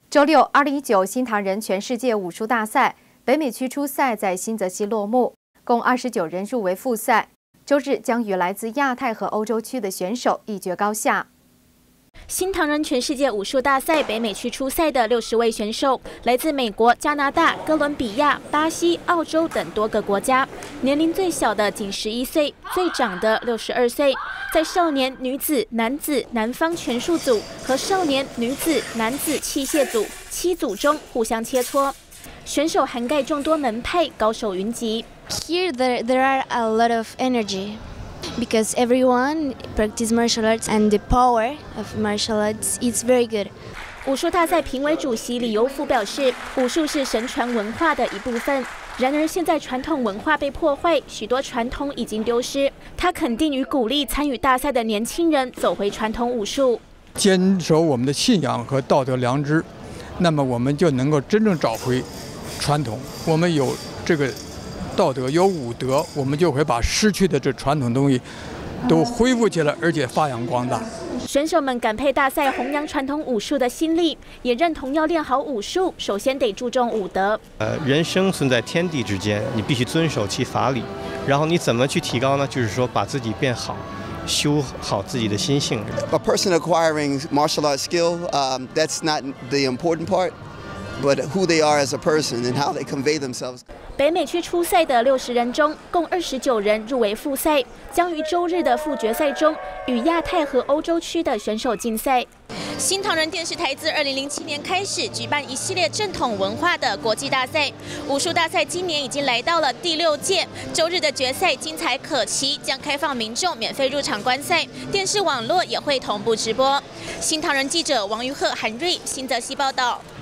周六，2019新唐人全世界武术大赛北美区初赛在新泽西落幕，共29人入围复赛。周日将与来自亚太和欧洲区的选手一决高下。 新唐人全世界武术大赛北美区初赛的60位选手，来自美国、加拿大、哥伦比亚、巴西、澳洲等多个国家。年龄最小的仅11岁，最长的62岁。在少年、女子、男子、南方拳术组和少年、女子、男子器械组7组中互相切磋。选手涵盖众多门派，高手云集。 Here there are a lot of energy. Because everyone practice martial arts and the power of martial arts is very good. 武术大赛评委主席李尤福表示，武术是神传文化的一部分。然而，现在传统文化被破坏，许多传统已经丢失。他肯定与鼓励参与大赛的年轻人走回传统武术， 坚守我们的信仰和道德良知，那么我们就能够真正找回传统。我们有这个 道德有武德，我们就会把失去的这传统东西都恢复起来，而且发扬光大。 选手们感佩大赛弘扬传统武术的心力，也认同要练好武术，首先得注重武德。 人生存在天地之间，你必须遵守其法理。然后你怎么去提高呢？就是说把自己变好，修好自己的心性。 A person acquiring martial arts skill, that's not the important part. But who they are as a person and how they convey themselves. 北美区初赛的60人中，共29人入围复赛，将于周日的副决赛中与亚太和欧洲区的选手竞赛。新唐人电视台自2007年开始举办一系列正统文化的国际大赛，武术大赛今年已经来到了第6届。周日的决赛精彩可期，将开放民众免费入场观赛，电视网络也会同步直播。新唐人记者王于鹤、韩瑞，新泽西报道。